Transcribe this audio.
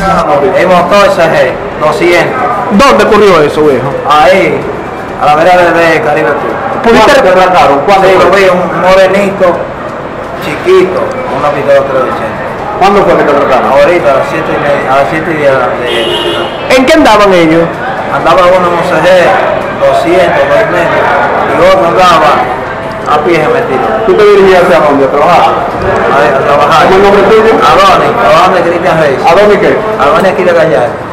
El motor CG 200. ¿Dónde ocurrió eso, viejo? Ahí, a la vera de Caribe Tour. ¿Pudiste retratarlo? ¿Cuándo Sí, fue? lo vi, un morenito, chiquito, una pistola 380. ¿Cuándo fue que te retrataron? Ahorita, a las 7:10 de... ¿En qué andaban ellos? Andaba uno en un CG 200, 2 metros, y otro andaba a pie metido. ¿Tú te dirigías hacia dónde? ¿A trabajar? A trabajar. ¿Cómo es el nombre tuyo? Adonis Cristian Reyes. ¿A dónde qué? Adonis aquí de Gallar.